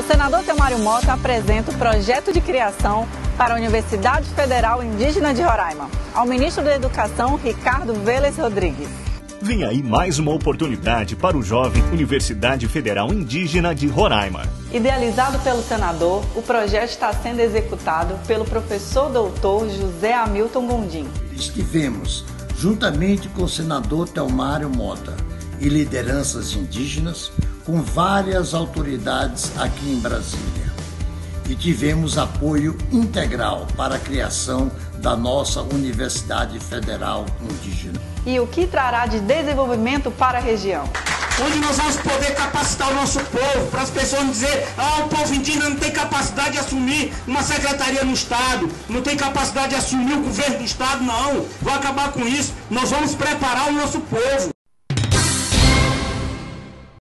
senador Telmário Mota apresenta o projeto de criação para a Universidade Federal Indígena de Roraima, ao ministro da Educação, Ricardo Vélez Rodrigues. Vem aí mais uma oportunidade para o jovem Universidade Federal Indígena de Roraima. Idealizado pelo senador, o projeto está sendo executado pelo professor doutor José Hamilton Gondim. Estivemos, juntamente com o senador Telmário Mota e lideranças indígenas, com várias autoridades aqui em Brasília. E tivemos apoio integral para a criação da nossa Universidade Federal Indígena. E o que trará de desenvolvimento para a região? Onde nós vamos poder capacitar o nosso povo, para as pessoas não dizer o povo indígena não tem capacidade de assumir uma secretaria no Estado, não tem capacidade de assumir o governo do Estado, não. Vou acabar com isso. Nós vamos preparar o nosso povo.